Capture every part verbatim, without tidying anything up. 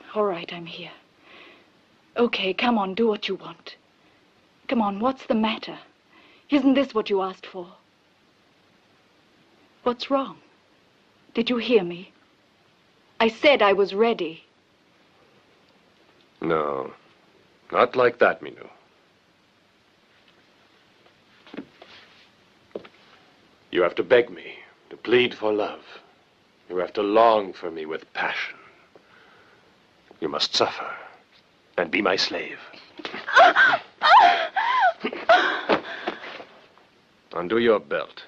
All right, I'm here. Okay, come on, do what you want. Come on, what's the matter? Isn't this what you asked for? What's wrong? Did you hear me? I said I was ready. No, not like that, Minu. You have to beg me, to plead for love. You have to long for me with passion. You must suffer and be my slave. Undo your belt.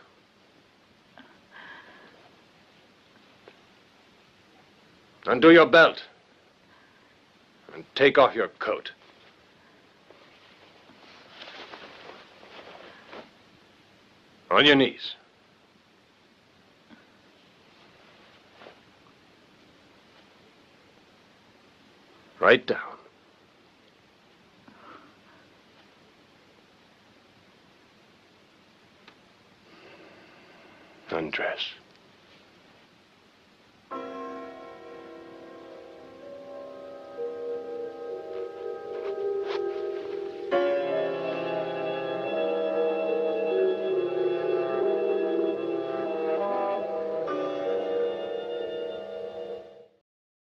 Undo your belt. And take off your coat. On your knees. Right down. Undress.